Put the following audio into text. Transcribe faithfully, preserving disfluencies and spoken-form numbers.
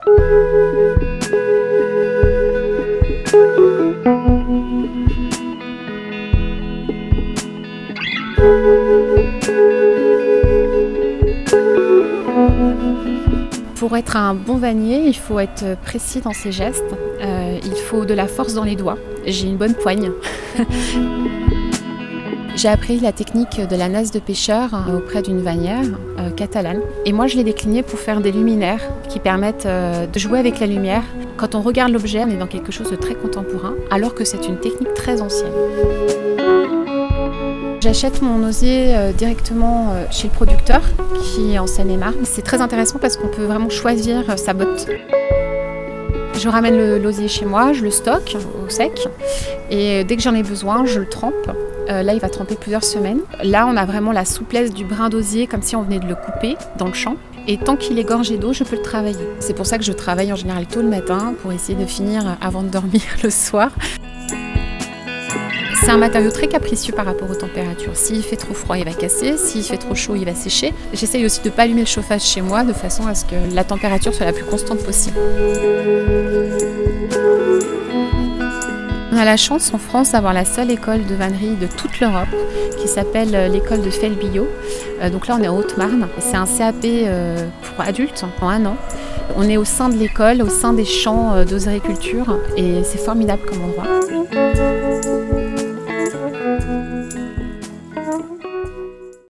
Pour être un bon vannier, il faut être précis dans ses gestes, euh, il faut de la force dans les doigts. J'ai une bonne poigne. J'ai appris la technique de la nasse de pêcheur auprès d'une vannière euh, catalane. Et moi, je l'ai déclinée pour faire des luminaires qui permettent euh, de jouer avec la lumière. Quand on regarde l'objet, on est dans quelque chose de très contemporain, alors que c'est une technique très ancienne. J'achète mon osier euh, directement euh, chez le producteur, qui est en Seine-et-Marne. C'est très intéressant parce qu'on peut vraiment choisir euh, sa botte. Je ramène l'osier chez moi, je le stocke au sec et dès que j'en ai besoin, je le trempe. Euh, là, il va tremper plusieurs semaines. Là, on a vraiment la souplesse du brin d'osier comme si on venait de le couper dans le champ. Et tant qu'il est gorgé d'eau, je peux le travailler. C'est pour ça que je travaille en général tôt le matin pour essayer de finir avant de dormir le soir. C'est un matériau très capricieux par rapport aux températures. S'il fait trop froid, il va casser. S'il fait trop chaud, il va sécher. J'essaye aussi de ne pas allumer le chauffage chez moi de façon à ce que la température soit la plus constante possible. On a la chance en France d'avoir la seule école de vannerie de toute l'Europe qui s'appelle l'école de Felbillot. Donc là, on est en Haute-Marne. C'est un C A P pour adultes en un an. On est au sein de l'école, au sein des champs d'osériculture et c'est formidable comme endroit.